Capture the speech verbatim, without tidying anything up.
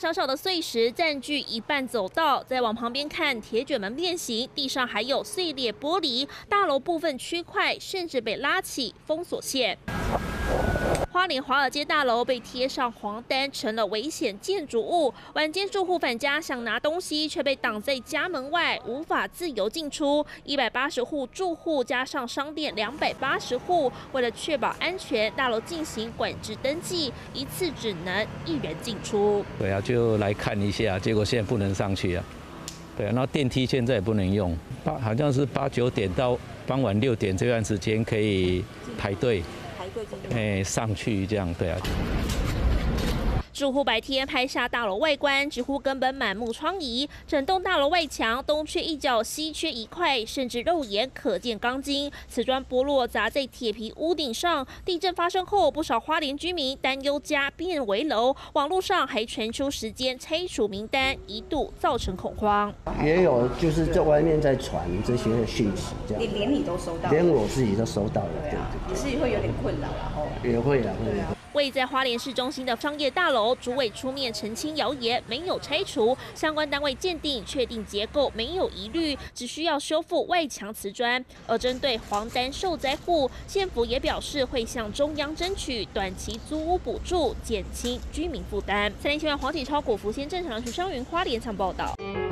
小小的碎石占据一半走道，再往旁边看，铁卷门变形，地上还有碎裂玻璃，大楼部分区块甚至被拉起封锁线。花莲华尔街大楼被贴上黄单，成了危险建筑物。晚间住户返家想拿东西，却被挡在家门外，无法自由进出。一百八十户住户加上商店两百八十户，为了确保安全，大楼进行管制登记，一次只能一人进出。 对啊，就来看一下，结果现在不能上去啊。对啊，然后电梯现在也不能用，八好像是八九点到傍晚六点这段时间可以排队。哎，上去这样，对啊。 住户白天拍下大楼外观，几乎根本满目疮痍。整栋大楼外墙东缺一角，西缺一块，甚至肉眼可见钢筋。瓷砖剥落砸在铁皮屋顶上。地震发生后，不少花莲居民担忧家变危楼，网络上还传出时间拆除名单，一度造成恐慌。 也有就是在外面在传这些讯息，这样。 你连你都收到？ 连我自己都收到了，对对。 你是会有点困扰，然后也会啊，会啊。 位在花莲市中心的商业大楼，主委出面澄清谣言，没有拆除。相关单位鉴定，确定结构没有疑虑，只需要修复外墙瓷砖。而针对黄单受灾户，县府也表示会向中央争取短期租屋补助，减轻居民负担。三立新闻黄启超、郭福先、郑长徐、商云花莲场报道。